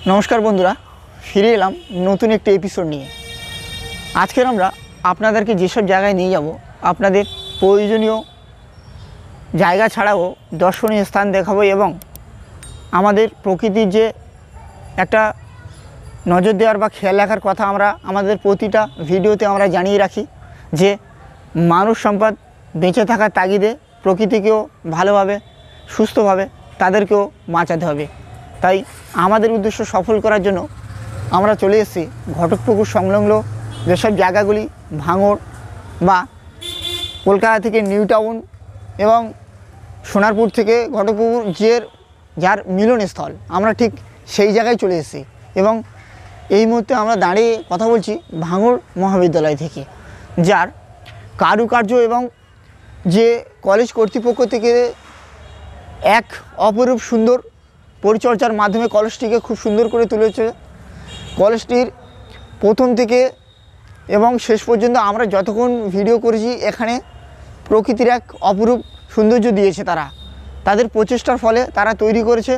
नमस्कार बंधुरा फिरे एलाम नतून एक एपिसोड निये। आजके आमरा आपनादेरके जेसब जायगाय निये जाबो आपनादेर प्रयोजनीय जायगा छाड़ाओ दर्शनीय स्थान देखाबो एबं आमादेर प्रकृतिर जे एकटा नजर देওয়ার बा खेयाल राखार कथा आमरा आमादेर प्रतिटा भिडियोते आमरा जानिये राखी जे मानुष सम्पद बेঁচে থাকার तागिदे प्रकृतिकेও भालोभाবে सुस्थभाবে तादेरकेও বাঁচাতে হবে। তাই আমাদের উদ্দেশ্য সফল করার জন্য আমরা চলে এসেছি ঘটকপুকুর সংলগ্ন যেসব জায়গাগুলি ভাঙড় বা কলকাতা থেকে নিউ টাউন এবং সোনারপুর থেকে ঘটকপুকুর যার মিলনস্থল আমরা ঠিক সেই জায়গায় চলে এসেছি এবং এই মুহূর্তে আমরা দাঁড়িয়ে কথা বলছি ভাঙড় মহাবিদ্যালয় থেকে, যার কারুকার্য এবং যে কলেজ কর্তৃপক্ষ থেকে এক অপরূপ সুন্দর পরিচর্যার মাধ্যমে কলেজটিকে খুব সুন্দর করে তুলেছে। কলেজটির প্রথম থেকে এবং শেষ পর্যন্ত আমরা যতক্ষণ ভিডিও করেছি এখানে প্রকৃতির এক অপরূপ সৌন্দর্য দিয়েছে তাদের প্রচেষ্টার ফলে তারা তৈরি করেছে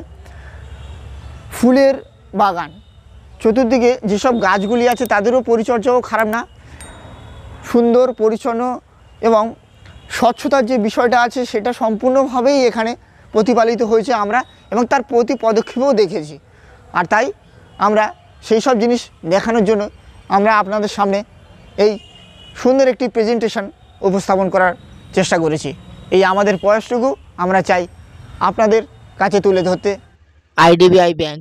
ফুলের বাগান। চতুর্দিকে যেসব গাছগুলি আছে তাদেরও পরিচর্যাও খারাপ না, সুন্দর পরিচ্ছন্ন এবং স্বচ্ছতার যে বিষয়টা আছে সেটা সম্পূর্ণভাবেই এখানে প্রতিপালিত হয়েছে আমরা এবং তার প্রতি পদক্ষেপও দেখেছি। আর তাই আমরা সেই সব জিনিস দেখানোর জন্য আমরা আপনাদের সামনে এই সুন্দর একটি প্রেজেন্টেশন উপস্থাপন করার চেষ্টা করেছি। এই আমাদের প্রয়াসটুকু আমরা চাই আপনাদের কাছে তুলে ধরতে। আইডিবিআই ব্যাংক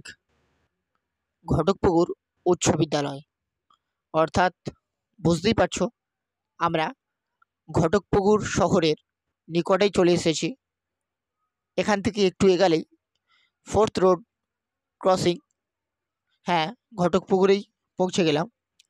ঘটকপুকুর উচ্চ বিদ্যালয়, অর্থাৎ বুঝতেই পারছো আমরা ঘটকপুকুর শহরের নিকটেই চলে এসেছি। এখান থেকে একটু এগালেই 4th রোড ক্রসিং, হ্যাঁ ঘটকপুকুরেই পৌঁছে গেলাম।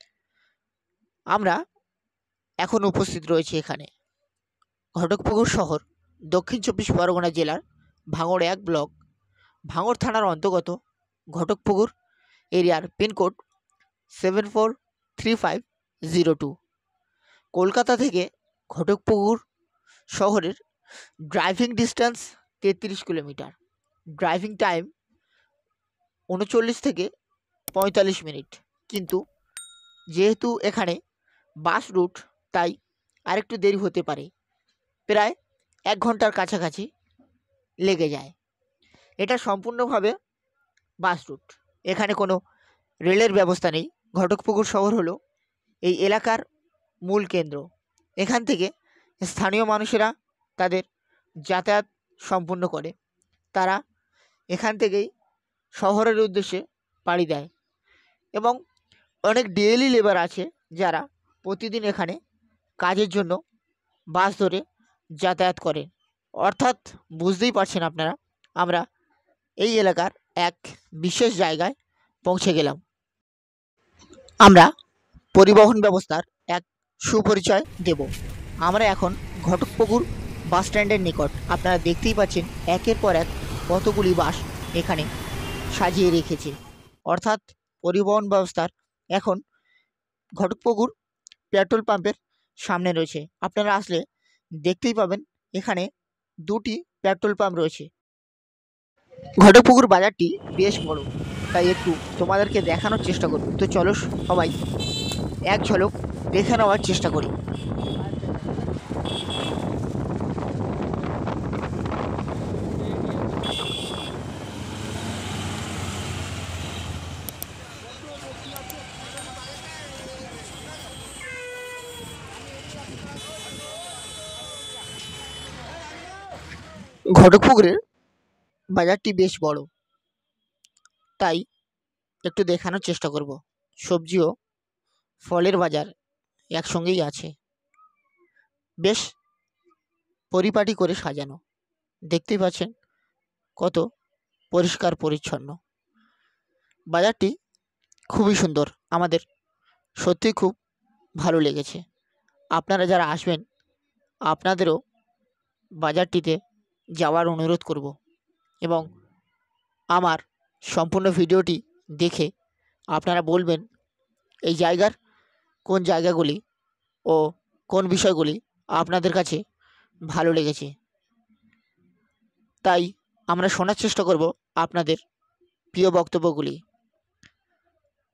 আমরা এখন উপস্থিত রয়েছি এখানে ঘটকপুকুর শহর, দক্ষিণ 24 পরগনা জেলার ভাঙড় 1 ব্লক, ভাঙড় থানার অন্তর্গত ঘটকপুকুর এরিয়ার পিনকোড 743502। কলকাতা থেকে ঘটকপুকুর শহরের driving distance 33 kilometre, driving time 39 থেকে 45 মিনিট। কিন্তু যেহেতু এখানে বাস রুট তাই আরেকটু দেরি হতে পারে, প্রায় 1 ঘন্টার কাছাকাছি লেগে যায়। এটা সম্পূর্ণভাবে বাস রুট, এখানে কোনো রেলের ব্যবস্থা নেই। ঘটকপুকুর শহর হলো এই এলাকার মূল কেন্দ্র। এখান থেকে স্থানীয় মানুষেরা তাদের যাতায়াত সম্পূর্ণ করে, তারা এখান থেকেই শহরের উদ্দেশ্যে পাড়ি দেয় এবং অনেক ডেইলি লেবার আছে যারা প্রতিদিন এখানে কাজের জন্য বাস ধরে যাতায়াত করে। অর্থাৎ বুঝতেই পারছেন আপনারা আমরা এই এলাকার এক বিশেষ জায়গায় পৌঁছে গেলাম। আমরা পরিবহন ব্যবস্থার এক সুপরিচয় দেব। আমরা এখন ঘটকপুকুর বাস স্ট্যান্ডের নিকট। আপনারা দেখতেই পাচ্ছেন একের পর এক কতগুলি বাস এখানে সাজিয়ে রেখেছে, অর্থাৎ পরিবহন ব্যবস্থার এখন ঘটকপুকুর পেট্রোল পাম্পের সামনে রয়েছে। আপনারা আসলে দেখতেই পাবেন এখানে 2টি পেট্রোল পাম্প রয়েছে। ঘটকপুকুর বাজারটি বেশ বড়, তাই একটু তোমাদেরকে দেখানোর চেষ্টা করব। তো চলো সবাই এক ঝলক দেখে নেওয়ার চেষ্টা করি। ঘটকপুকুরের বাজারটি বেশ বড়, তাই একটু দেখানোর চেষ্টা করব। সবজি ও ফলের বাজার একসঙ্গেই আছে, বেশ পরিপাটি করে সাজানো। দেখতেই পাচ্ছেন কত পরিষ্কার পরিচ্ছন্ন। বাজারটি খুবই সুন্দর, আমাদের সত্যি খুব ভালো লেগেছে। আপনারা যারা আসবেন আপনাদেরও বাজারটিতে যাওয়ার অনুরোধ করব এবং আমার সম্পূর্ণ ভিডিওটি দেখে আপনারা বলবেন এই জায়গার কোন জায়গাগুলি ও কোন বিষয়গুলি আপনাদের কাছে ভালো লেগেছে। তাই আমরা শোনার চেষ্টা করব আপনাদের প্রিয় বক্তব্যগুলি।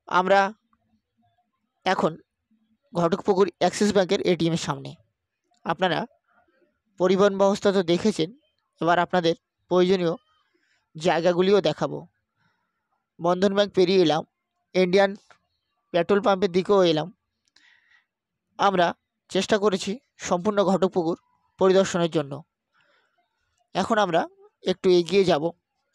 আমরা এখন ঘটকপুকুর অ্যাক্সিস ব্যাংকের এটিএমের সামনে। আপনারা পরিবহন ব্যবস্থা তো দেখেছেন, এবার আপনাদের প্রয়োজনীয় জায়গাগুলিও দেখাবো। বন্ধন ব্যাংক পেরিয়ে এলাম, ইন্ডিয়ান পেট্রোল পাম্পের দিকেও এলাম। আমরা চেষ্টা করেছি সম্পূর্ণ ঘটকপুকুর পরিদর্শনের জন্য। এখন আমরা একটু এগিয়ে যাব,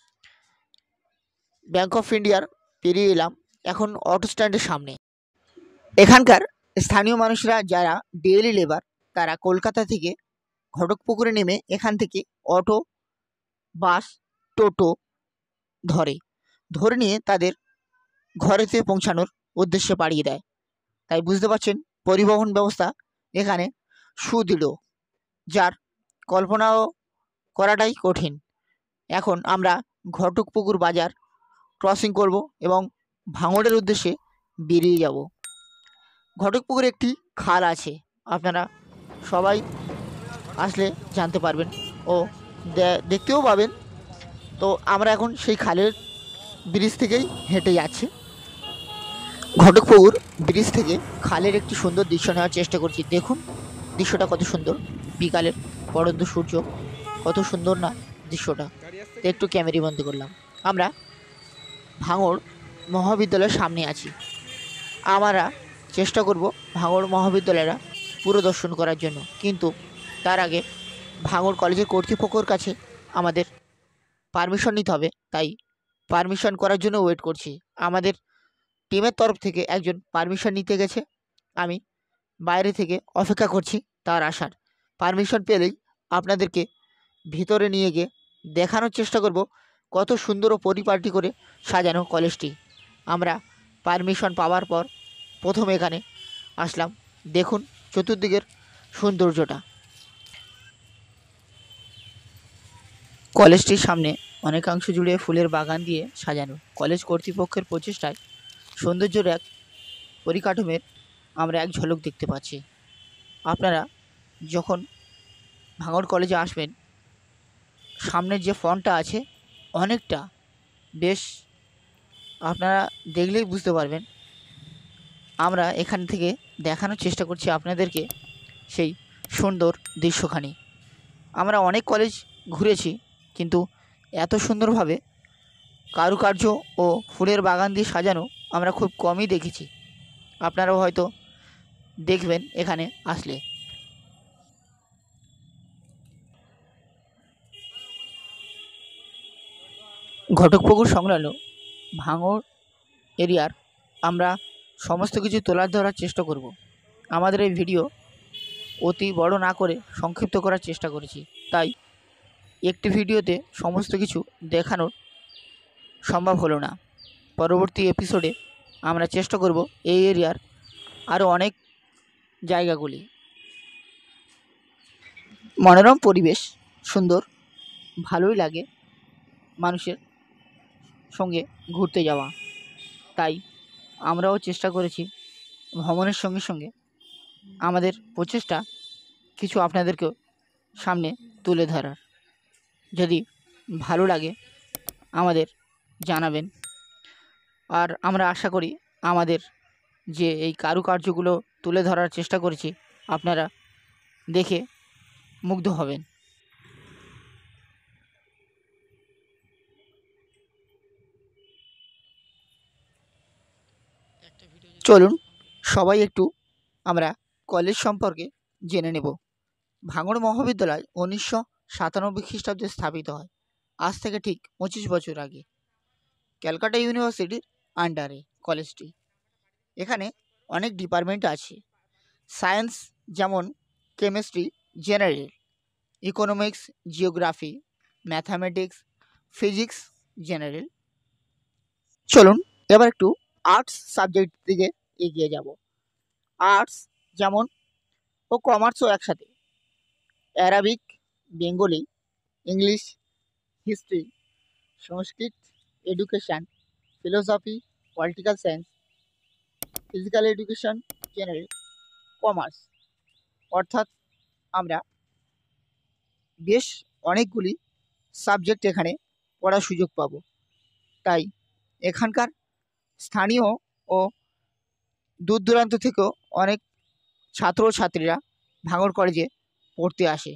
ব্যাংক অফ ইন্ডিয়ার পেরিয়ে এলাম, এখন অটো স্ট্যান্ডের সামনে। এখানকার স্থানীয় মানুষরা যারা ডেইলি লেবার, তারা কলকাতা থেকে ঘটকপুকুরে নেমে এখান থেকে অটো, বাস, টোটো ধরে নিয়ে তাদের ঘরেতে পৌঁছানোর উদ্দেশ্যে পাড়িয়ে দেয়। তাই বুঝতে পারছেন পরিবহন ব্যবস্থা এখানে সুদৃঢ়, যার কল্পনাও করাটাই কঠিন। এখন আমরা ঘটকপুকুর বাজার ক্রসিং করব এবং ভাঙড়ের উদ্দেশ্যে বেরিয়ে যাব। ঘটকপুকুরে একটি খাল আছে, আপনারা সবাই আসলে জানতে পারবেন ও দেখতেও পাবেন। তো আমরা এখন সেই খালের ব্রিজ থেকেই হেঁটে যাচ্ছি। ঘটকপুকুর ব্রিজ থেকে খালের একটি সুন্দর দৃশ্য নেওয়ার চেষ্টা করছি। দেখুন দৃশ্যটা কত সুন্দর, বিকালের পড়ন্ত সূর্য, কত সুন্দর না দৃশ্যটা। একটু ক্যামেরা বন্ধ করলাম। আমরা ভাঙড় মহাবিদ্যালয়ের সামনে আছি। আমরা চেষ্টা করব ভাঙড় মহাবিদ্যালয়টা পুরো দর্শন করার জন্য, কিন্তু তার আগে ভাঙড় কলেজের কর্তৃপক্ষের কাছে আমাদের পারমিশন নিতে হবে। তাই পারমিশন করার জন্য ওয়েট করছি। আমাদের টিমের তরফ থেকে একজন পারমিশন নিতে গেছে, আমি বাইরে থেকে অপেক্ষা করছি তার আসার। পারমিশন পেলেই আপনাদেরকে ভিতরে নিয়ে গিয়ে দেখানোর চেষ্টা করব কত সুন্দর ও পরিপাটি করে সাজানো কলেজটি। আমরা পারমিশন পাওয়ার পর প্রথম এখানে আসলাম। দেখুন চতুর্দিকের সৌন্দর্যটা। কলেজটির সামনে অনেকাংশ জুড়ে ফুলের বাগান দিয়ে সাজানো। কলেজ কর্তৃপক্ষের প্রচেষ্টায় সৌন্দর্যের এক পরিকাঠামোর আমরা এক ঝলক দেখতে পাচ্ছি। আপনারা যখন ভাঙড় কলেজে আসবেন, সামনের যে ফ্রন্টটা আছে অনেকটা বেশ, আপনারা দেখলেই বুঝতে পারবেন। আমরা এখান থেকে দেখানোর চেষ্টা করছি আপনাদেরকে সেই সুন্দর দৃশ্যখানি। আমরা অনেক কলেজ ঘুরেছি, কিন্তু এত সুন্দরভাবে কারুকার্য ও ফুলের বাগান দিয়ে সাজানো আমরা খুব কমই দেখেছি। আপনারাও হয়তো দেখবেন এখানে আসলে। ঘটকপুকুর সংলগ্ন ভাঙড় এরিয়ার আমরা সমস্ত কিছু তোলার ধরার চেষ্টা করব। আমাদের এই ভিডিও অতি বড় না করে সংক্ষিপ্ত করার চেষ্টা করেছি, তাই একটি ভিডিওতে সমস্ত কিছু দেখানোর সম্ভব হলো না। পরবর্তী এপিসোডে আমরা চেষ্টা করব এই এরিয়ার আরও অনেক জায়গাগুলি। মনোরম পরিবেশ, সুন্দর, ভালোই লাগে মানুষের সঙ্গে ঘুরতে যাওয়া। তাই আমরাও চেষ্টা করেছি ভ্রমণের সঙ্গে সঙ্গে আমাদের প্রচেষ্টা কিছু আপনাদেরকেও সামনে তুলে ধরার। যদি ভালো লাগে আমাদের জানাবেন। আর আমরা আশা করি আমাদের যে এই কারুকার্যগুলো তুলে ধরার চেষ্টা করেছি আপনারা দেখে মুগ্ধ হবেন। চলুন সবাই একটু আমরা কলেজ সম্পর্কে জেনে নেব। ভাঙড় মহাবিদ্যালয় 1997 খ্রিস্টাব্দে স্থাপিত হয়, আজ থেকে ঠিক 25 বছর আগে। ক্যালকাটা ইউনিভার্সিটির আন্ডারে কলেজটি। এখানে অনেক ডিপার্টমেন্ট আছে। সায়েন্স যেমন chemistry, general, economics, geography, mathematics, physics, general. চলুন এবার একটু আর্টস সাবজেক্ট দিকে এগিয়ে যাব। আর্টস যেমন ও কমার্সও একসাথে, Arabic, Bengali, English, history, Sanskrit, education, philosophy, political science, physical education, general, commerce. অর্থাৎ আমরা বেশ অনেকগুলি সাবজেক্ট এখানে পড়ার সুযোগ পাব। তাই এখানকার স্থানীয় ও দূর দূরান্ত থেকেও অনেক ছাত্রছাত্রীরা ভাঙড় কলেজে পড়তে আসে।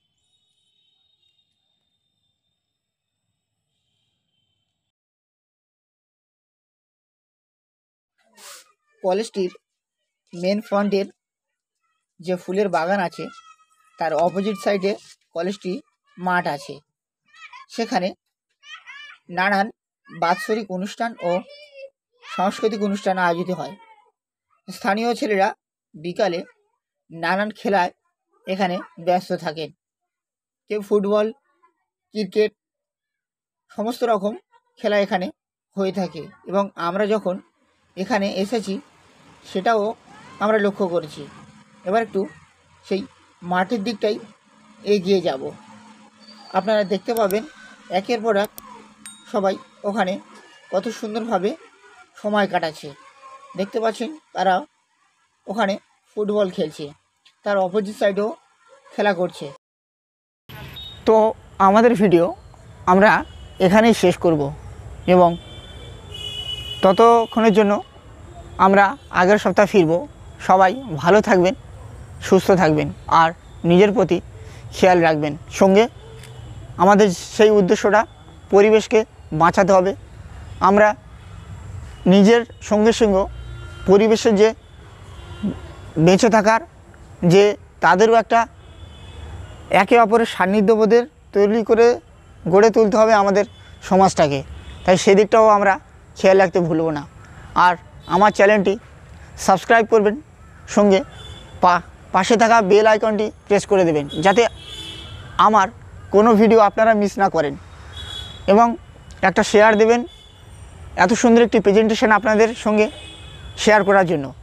কলেজটির মেন ফ্রন্টের যে ফুলের বাগান আছে তার অপোজিট সাইডে কলেজটি মাঠ আছে। সেখানে নানান বাৎসরিক অনুষ্ঠান ও সাংস্কৃতিক অনুষ্ঠান আয়োজিত হয়। স্থানীয় ছেলেরা বিকালে নানান খেলায় এখানে ব্যস্ত থাকেন। কেউ ফুটবল, ক্রিকেট, সমস্ত রকম খেলা এখানে হয়ে থাকে এবং আমরা যখন এখানে এসেছি সেটাও আমরা লক্ষ্য করেছি। এবার একটু সেই মাঠের দিকটাই এগিয়ে যাব। আপনারা দেখতে পাবেন একের পর এক সবাই ওখানে কত সুন্দরভাবে সময় কাটাচ্ছে। দেখতে পাচ্ছেন তারা ওখানে ফুটবল খেলছে, তার অপোজিট সাইডেও খেলা করছে। তো আমাদের ভিডিও আমরা এখানেই শেষ করব এবং ততক্ষণের জন্য আমরা আগের সপ্তাহে ফিরব। সবাই ভালো থাকবেন, সুস্থ থাকবেন আর নিজের প্রতি খেয়াল রাখবেন। সঙ্গে আমাদের সেই উদ্দেশ্যটা পরিবেশকে বাঁচাতে হবে। আমরা নিজের সঙ্গে সঙ্গে পরিবেশের যে বেঁচে থাকার যে তাদেরও একটা একে অপরের সান্নিধ্যবোধের তৈরি করে গড়ে তুলতে হবে আমাদের সমাজটাকে। তাই সেদিকটাও আমরা খেয়াল রাখতে ভুলব না। আর আমার চ্যানেলটি সাবস্ক্রাইব করবেন, সঙ্গে পাশে থাকা বেল আইকনটি প্রেস করে দেবেন যাতে আমার কোনো ভিডিও আপনারা মিস না করেন, এবং একটা শেয়ার দেবেন এত সুন্দর একটি প্রেজেন্টেশন আপনাদের সঙ্গে শেয়ার করার জন্য।